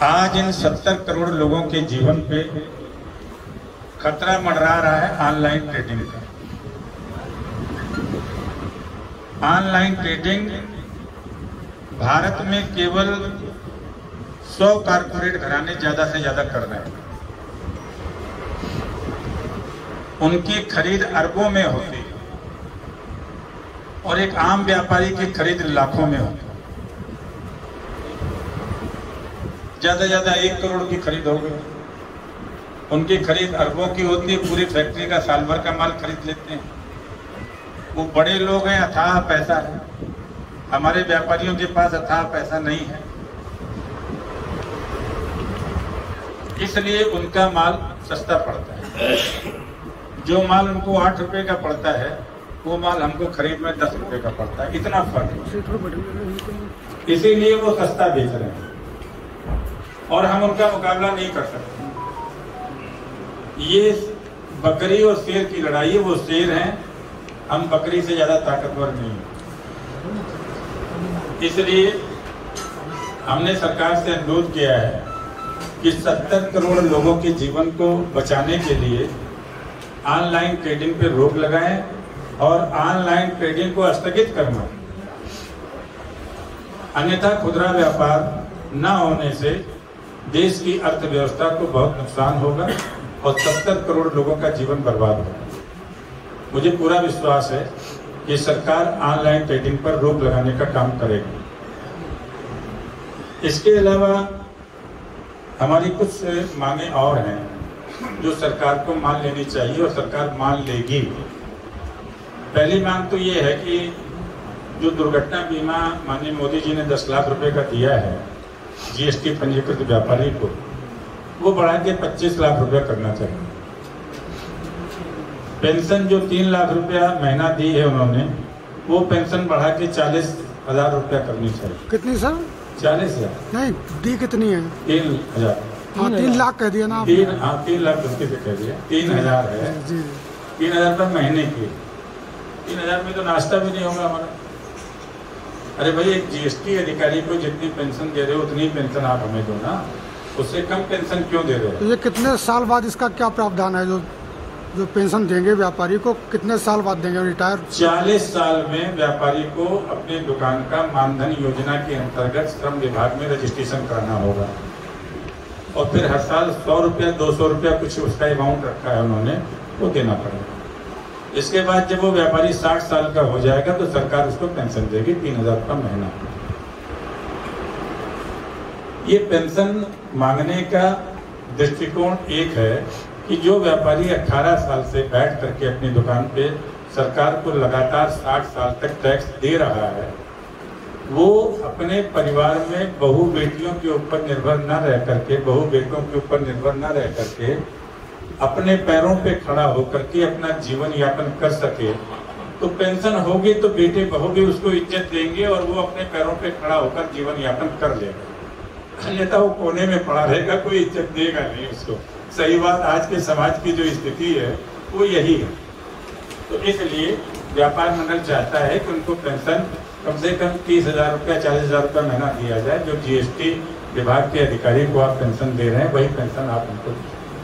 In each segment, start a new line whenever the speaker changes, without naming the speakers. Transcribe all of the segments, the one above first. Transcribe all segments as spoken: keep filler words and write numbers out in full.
आज इन सत्तर करोड़ लोगों के जीवन पे खतरा मंडरा रहा है ऑनलाइन ट्रेडिंग का। ऑनलाइन ट्रेडिंग भारत में केवल सौ कारपोरेट घराने ज्यादा से ज्यादा कर रहे हैं। उनकी खरीद अरबों में होती है और एक आम व्यापारी की खरीद लाखों में होती है। ज्यादा ज्यादा एक करोड़ की खरीद हो गई, उनकी खरीद अरबों की होती है। पूरी फैक्ट्री का साल भर का माल खरीद लेते हैं। वो बड़े लोग हैं, अथाह पैसा है। हमारे व्यापारियों के पास अथाह पैसा नहीं है, इसलिए उनका माल सस्ता पड़ता है। जो माल उनको आठ रुपए का पड़ता है वो माल हमको खरीद में दस रुपए का पड़ता है। इतना फर्क है, इसीलिए वो सस्ता बेच रहे हैं और हम उनका मुकाबला नहीं कर सकते। ये बकरी और शेर की लड़ाई है। वो शेर हैं, हम बकरी से ज्यादा ताकतवर नहीं है। इसलिए हमने सरकार से अनुरोध किया है कि सत्तर करोड़ लोगों के जीवन को बचाने के लिए ऑनलाइन ट्रेडिंग पे रोक लगाएं और ऑनलाइन ट्रेडिंग को स्थगित करना। अन्यथा खुदरा व्यापार न होने से देश की अर्थव्यवस्था को बहुत नुकसान होगा और सत्तर करोड़ लोगों का जीवन बर्बाद होगा। मुझे पूरा विश्वास है कि सरकार ऑनलाइन ट्रेडिंग पर रोक लगाने का काम करेगी। इसके अलावा हमारी कुछ मांगे और हैं जो सरकार को मान लेनी चाहिए और सरकार मान लेगी। पहली मांग तो ये है कि जो दुर्घटना बीमा माननीय मोदी जी ने दस लाख रुपए का दिया है जीएसटी पंजीकृत व्यापारी को, वो बढ़ा के पच्चीस लाख रुपया करना चाहिए। पेंशन जो तीन लाख रुपया महीना दी है उन्होंने, वो पेंशन बढ़ा के चालीस हजार रुपया करनी चाहिए।
कितनी सर? चालीस
हजार
नहीं दी कितनी है?
तीन हजार
हाँ तीन लाख कह दिया ना।
तीन हाँ तीन लाख रुपये से कह दिया। तीन हजार है जी। तीन हजार रुपये महीने की। तीन हजार में तो नाश्ता भी नहीं होगा हमारा। अरे भाई, एक जीएसटी अधिकारी को जितनी पेंशन दे रहे हो उतनी पेंशन आप हमें दो ना, उससे कम पेंशन क्यों दे रहे हो?
तो ये कितने साल बाद इसका क्या प्रावधान है? जो जो पेंशन देंगे व्यापारी को कितने साल बाद देंगे? रिटायर
चालीस साल में व्यापारी को अपने दुकान का मानधन योजना के अंतर्गत श्रम विभाग में रजिस्ट्रेशन कराना होगा और फिर हर साल सौ रुपया दो सौ रुपया कुछ उसका अमाउंट रखा है उन्होंने, वो देना पड़ेगा। इसके बाद जब वो व्यापारी साठ साल का हो जाएगा तो सरकार उसको पेंशन देगी तीन हजार रुपया महीना। ये पेंशन मांगने का दृष्टिकोण एक है कि जो व्यापारी अठारह साल से बैठ करके अपनी दुकान पे सरकार को लगातार साठ साल तक टैक्स दे रहा है, वो अपने परिवार में बहू बेटियों के ऊपर निर्भर न रह करके, बहू बेटों के ऊपर निर्भर न रह करके अपने पैरों पे खड़ा होकर के अपना जीवन यापन कर सके, तो पेंशन होगी तो बेटे बहू भी उसको इज्जत देंगे और वो अपने पैरों पे खड़ा होकर जीवन यापन कर लेगा। अन्यथा वो कोने में पड़ा रहेगा, कोई इज्जत देगा नहीं उसको। सही बात, आज के समाज की जो स्थिति है वो यही है। तो इसलिए व्यापार मंडल चाहता है कि उनको पेंशन कम से कम तीस हजार रुपया चालीस हजार रुपया महीना दिया जाए। जो जीएसटी विभाग के अधिकारी को आप पेंशन दे रहे हैं वही पेंशन आप उनको।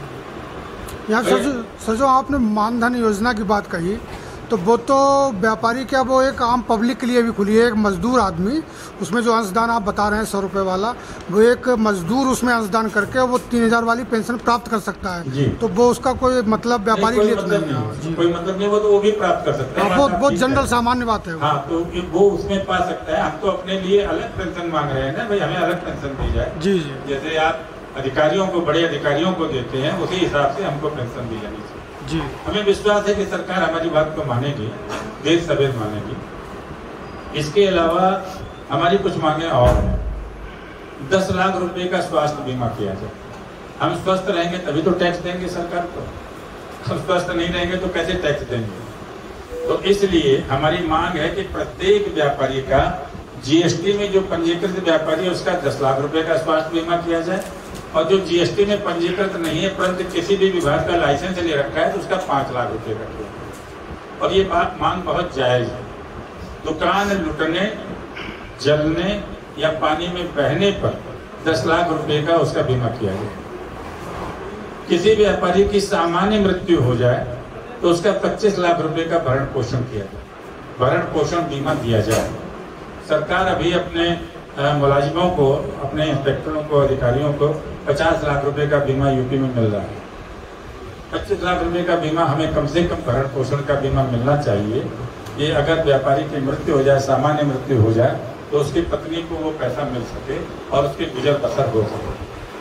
यहाँ सर जो सर जो आपने मानधन योजना की बात कही, तो वो तो व्यापारी क्या वो एक आम पब्लिक के लिए भी खुली है। एक मजदूर आदमी उसमें जो अंशदान आप बता रहे हैं सौ रुपए वाला, वो एक मजदूर उसमें अंशदान करके वो तीन हजार वाली पेंशन प्राप्त कर सकता है जी। तो वो उसका कोई मतलब व्यापारी के लिए
मतलब नहीं, कोई मतलब नहीं, वो तो वो भी प्राप्त कर सकता है।
वो बहुत जनरल सामान्य बात है।
हाँ, तो वो उसमें पा सकता है। हम तो अपने लिए अलग पेंशन मांग रहे हैं ना भाई, हमें अलग पेंशन दी जाए जी जी। जैसे आप अधिकारियों को, बड़े अधिकारियों को देते हैं, उसी हिसाब से हमको पेंशन दी जानी चाहिए जी। हमें विश्वास है कि सरकार हमारी बात को मानेगी, देश सवेर मानेगी। इसके अलावा हमारी कुछ मांगे और हैं। दस लाख रुपए का स्वास्थ्य बीमा किया जाए। हम स्वस्थ रहेंगे तभी तो टैक्स देंगे सरकार को, हम स्वस्थ नहीं रहेंगे तो कैसे टैक्स देंगे? तो इसलिए हमारी मांग है कि प्रत्येक व्यापारी का जीएसटी में जो पंजीकृत व्यापारी है उसका दस लाख रुपए का स्वास्थ्य बीमा किया जाए और जो जीएसटी में पंजीकृत नहीं है परंतु किसी भी विभाग का लाइसेंस ले रखा है तो उसका पांच लाख रुपए का किया। और ये बात मांग बहुत जायज है। दुकान लुटने, जलने या पानी में बहने पर दस लाख रुपए का उसका बीमा किया गया। किसी व्यापारी की सामान्य मृत्यु हो जाए तो उसका पच्चीस लाख रुपए का भरण पोषण किया जाए, भरण पोषण बीमा दिया जाए। सरकार अभी अपने मुलाजिमों को, अपने इंस्पेक्टरों को, अधिकारियों को पचास लाख रुपए का बीमा यूपी में मिल रहा है। पच्चीस लाख रुपए का बीमा हमें कम से कम भरण पोषण का बीमा मिलना चाहिए। ये अगर व्यापारी की मृत्यु हो जाए, सामान्य मृत्यु हो जाए, तो उसकी पत्नी को वो पैसा मिल सके और उसकी गुजर बसर हो सके।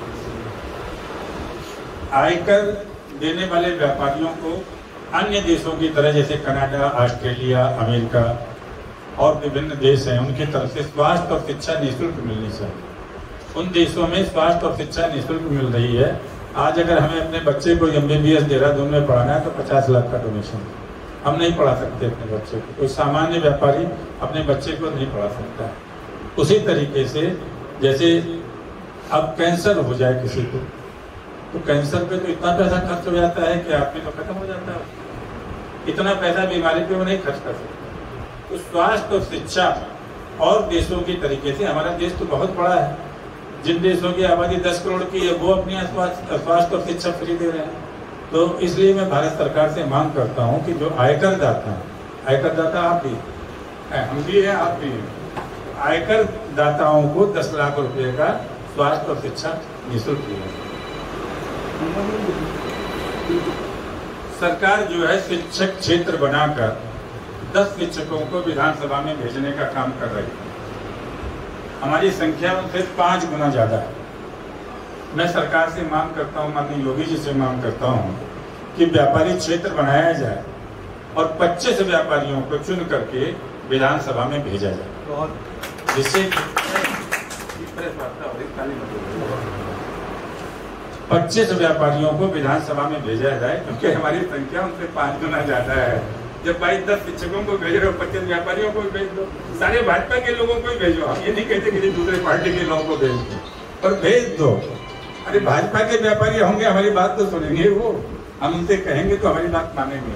आयकर देने वाले व्यापारियों को अन्य देशों की तरह, जैसे कनाडा, ऑस्ट्रेलिया, अमेरिका और विभिन्न देश हैं, उनकी तरफ से स्वास्थ्य और शिक्षा निःशुल्क मिलनी चाहिए। उन देशों में स्वास्थ्य और शिक्षा निःशुल्क मिल रही है। आज अगर हमें अपने बच्चे को M B B S Dehradun में पढ़ाना है तो पचास लाख का डोनेशन, हम नहीं पढ़ा सकते अपने बच्चे को। कोई सामान्य व्यापारी अपने बच्चे को नहीं पढ़ा सकता है। उसी तरीके से जैसे अब कैंसर हो जाए किसी को, तो कैंसर पे तो इतना पैसा खर्च हो जाता है कि आदमी तो खत्म हो जाता है। इतना पैसा बीमारी पे वो नहीं खर्च कर सकता। तो स्वास्थ्य और शिक्षा और देशों की तरीके से, हमारा देश तो बहुत बड़ा है, जिन देशों की आबादी दस करोड़ की है वो अपनी स्वास्थ्य और शिक्षा फ्री दे रहे हैं। तो इसलिए मैं भारत सरकार से मांग करता हूं कि जो आयकर दाता हैं, आयकर दाता आप भी, हम भी हैं, आप भी हैं, आयकर दाताओं को दस लाख रुपए का स्वास्थ्य और शिक्षा निःशुल्क दिया। सरकार जो है शिक्षक क्षेत्र बनाकर दस शिक्षकों को विधानसभा में भेजने का काम कर रही है। हमारी संख्या उनसे पांच गुना ज्यादा है। मैं सरकार से मांग करता हूं, माननीय योगी जी से मांग करता हूं कि व्यापारी क्षेत्र बनाया जाए और पच्चीस व्यापारियों को चुन करके विधानसभा में भेजा जाए, जिससे पच्चीस व्यापारियों को विधानसभा में भेजा जाए, क्योंकि हमारी संख्या उनसे पांच गुना ज्यादा है। जब भाई दस शिक्षकों को भेज रहे हो, पच्चीस व्यापारियों को भेज दो, सारे भाजपा के लोगों को ही भेजो। हम ये नहीं कहते कि दूसरे पार्टी के लोगों को भेज दो, पर भेज दो। अरे भाजपा के व्यापारी होंगे, हमारी बात तो सुनेंगे, वो हम उनसे कहेंगे तो हमारी बात मानेंगे।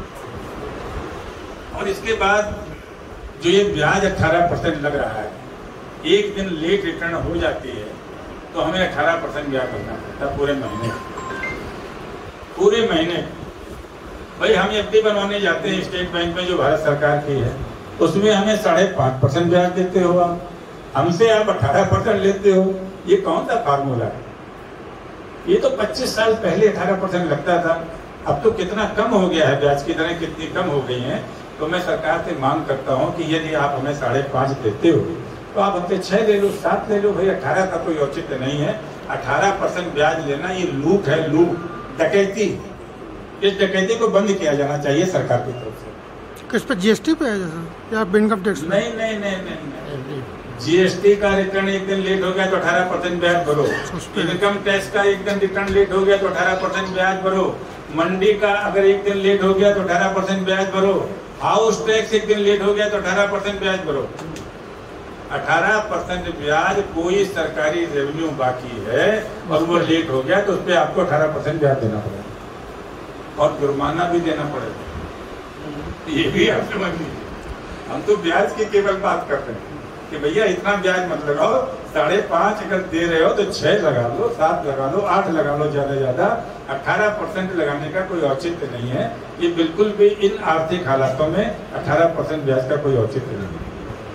और इसके बाद जो ये ब्याज अठारह परसेंट लग रहा है, एक दिन लेट रिटर्न हो जाती है तो हमें अठारह परसेंट ब्याज करना पड़ता है पूरे महीने, पूरे महीने। भाई हम एफ डी बनवाने जाते हैं स्टेट बैंक में जो भारत सरकार की है, उसमें हमें साढ़े पांच परसेंट ब्याज देते हो आप, हमसे आप अठारह परसेंट लेते हो। ये कौन सा फार्मूला है? ये तो पच्चीस साल पहले अठारह परसेंट लगता था, अब तो कितना कम हो गया है, ब्याज की दरें कितनी कम हो गई हैं। तो मैं सरकार से मांग करता हूं कि यदि आप हमें साढ़े पांच देते हो तो आप हमसे छह ले लो, सात ले लो। भाई अठारह का कोई औचित्य नहीं है। अठारह परसेंट ब्याज लेना ये लूट है, लूट, डकैती। इस डकैती को बंद किया जाना चाहिए सरकार की तरफ से।
किस पे? जीएसटी पे है या इनकम टैक्स?
नहीं नहीं नहीं नहीं, जीएसटी का रिटर्न एक दिन लेट हो गया तो अठारह परसेंट ब्याज भरो। इनकम टैक्स का एक दिन रिटर्न लेट हो गया तो अठारह परसेंट ब्याज भरो। मंडी का अगर एक दिन लेट हो गया तो अठारह परसेंट ब्याज भरो। हाउस टैक्स एक दिन लेट हो गया तो अठारह परसेंट ब्याज भरो। अठारह परसेंट ब्याज, कोई सरकारी रेवेन्यू बाकी है और वो लेट हो गया तो उस पर आपको अठारह परसेंट ब्याज देना पड़ेगा और जुर्माना भी देना पड़ेगा। ये भी आप समझ लीजिए। हम तो ब्याज की केवल बात करते हैं कि भैया इतना ब्याज मत लगाओ, साढ़े पांच अगर दे रहे हो तो छह लगा लो, सात लगा लो, आठ लगा लो, ज्यादा ज्यादा। अठारह परसेंट लगाने का कोई औचित्य नहीं है। ये बिल्कुल भी इन आर्थिक हालातों में अठारह परसेंट ब्याज का कोई औचित्य नहीं है।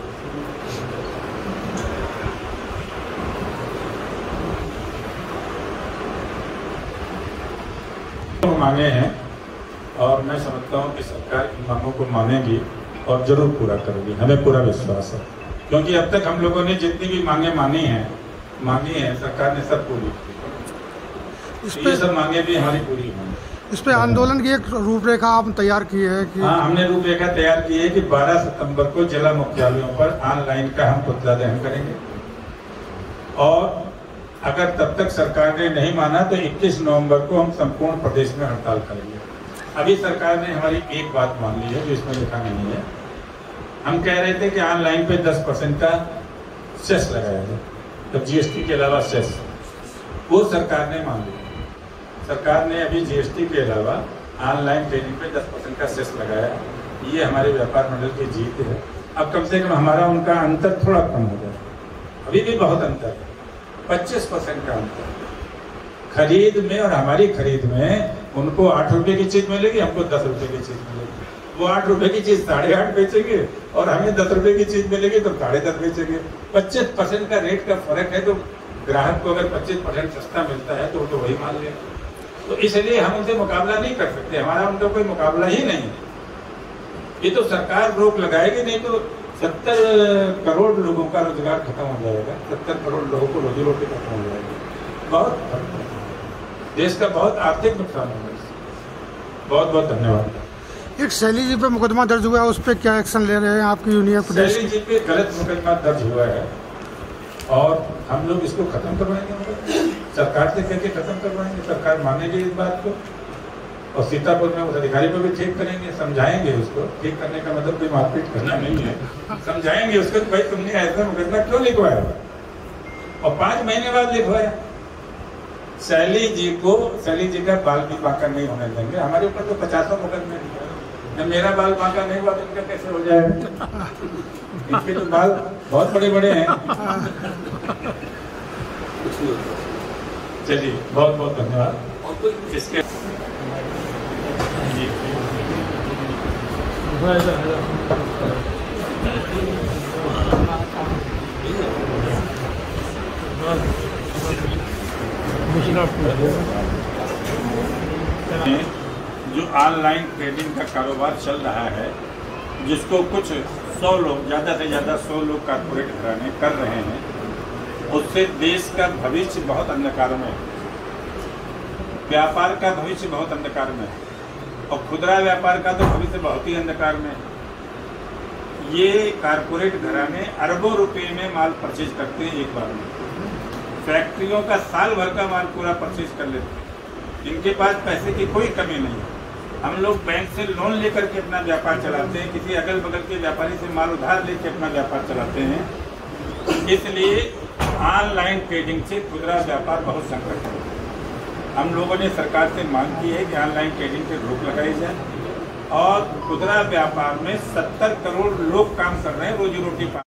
मांगे हैं और मैं समझता हूं कि सरकार इन मांगों को मानेगी और जरूर पूरा करेगी, हमें पूरा विश्वास है। क्योंकि अब तक हम लोगों ने जितनी भी मांगे मानी हैं मांगी हैं सरकार ने सब पूरी की। ये सब मांगे भी हमारी पूरी होंगी।
इस पे आंदोलन की एक रूपरेखा आप तैयार की है कि?
हाँ, हमने रूपरेखा तैयार की है कि बारह सितंबर को जिला मुख्यालयों पर ऑनलाइन का हम पुतला दहन करेंगे और अगर तब तक सरकार ने नहीं माना तो इक्कीस नवंबर को हम संपूर्ण प्रदेश में हड़ताल करेंगे। अभी सरकार ने हमारी एक बात मान ली है जो इसमें लिखा नहीं है। हम कह रहे थे कि ऑनलाइन पे दस परसेंट का सेस लगाया जाए, तो जीएसटी के अलावा सेस, वो सरकार ने मान लिया। सरकार ने अभी जीएसटी के अलावा ऑनलाइन ट्रेनिंग पे दस परसेंट का सेस लगाया। ये हमारे व्यापार मंडल की जीत है। अब कम से कम हमारा उनका अंतर थोड़ा कम हो जाए। अभी भी बहुत अंतर है, पच्चीस परसेंट का अंतर। खरीद में और हमारी खरीद में उनको आठ रुपए की चीज मिलेगी, हमको दस रुपए की चीज मिलेगी। वो आठ रुपए की चीज साढ़े आठ बेचेंगे और हमें दस रुपए की चीज मिलेगी तो साढ़े दस बेचेंगे। पच्चीस परसेंट का रेट का फर्क है, तो ग्राहक को अगर पच्चीस परसेंट सस्ता मिलता है तो वो तो वही मान लेगा। तो इसलिए हम उनसे मुकाबला नहीं कर सकते, हमारा उनका कोई मुकाबला ही नहीं है। ये तो सरकार रोक लगाएगी, नहीं तो सत्तर करोड़ लोगों का रोजगार खत्म हो जाएगा, सत्तर करोड़ लोगों को रोजी रोटी खत्म हो जाएगी। बहुत देश का बहुत आर्थिक नुकसान होगा। बहुत बहुत धन्यवाद।
एक शैली जी पे मुकदमा दर्ज हुआ है, उस पर क्या एक्शन ले रहे हैं आपकी यूनियन प्रदेश?
शैली जी पे गलत मुकदमा दर्ज हुआ है और हम लोग इसको खत्म करवाएंगे, सरकार से कहकर खत्म करवाएंगे। सरकार मानेगी इस बात को और सीतापुर में उस अधिकारी को भी ठीक करेंगे, समझाएंगे उसको। ठीक करने का मतलब कोई मारपीट करना नहीं है, समझाएंगे उसको भाई तुमने ऐसा मुकदमा क्यों लिखवाया और पांच महीने बाद लिखवाया। शैली जी को, शैली जी का बाल भी बांका नहीं होने देंगे। हमारे ऊपर तो पचासों मुकदमे जब मेरा बाल बांका नहीं हुआ तो इनका कैसे हो जाएगा? इनके तो बाल बहुत बड़े बड़े हैं। चलिए बहुत बहुत धन्यवाद। इसके जो ऑनलाइन ट्रेडिंग का कारोबार चल रहा है, जिसको कुछ सौ लोग, ज़्यादा से ज़्यादा सौ लोग कारपोरेट कराने कर रहे हैं, उससे देश का भविष्य बहुत अंधकार में है, व्यापार का भविष्य बहुत अंधकार में है और खुदरा व्यापार का तो भविष्य बहुत ही अंधकार में है। ये कारपोरेट घराने अरबों रुपए में माल परचेज करते हैं एक बार में, फैक्ट्रियों का साल भर का माल पूरा परचेज कर लेते हैं। इनके पास पैसे की कोई कमी नहीं है। हम लोग बैंक से लोन लेकर के अपना व्यापार चलाते हैं, किसी अगल बगल के व्यापारी से माल उधार लेकर अपना व्यापार चलाते हैं। इसलिए ऑनलाइन ट्रेडिंग से खुदरा व्यापार बहुत संकट है। हम लोगों ने सरकार से मांग की है कि ऑनलाइन ट्रेडिंग पे रोक लगाई जाए और खुदरा व्यापार में सत्तर करोड़ लोग काम कर रहे हैं, रोजी रोटी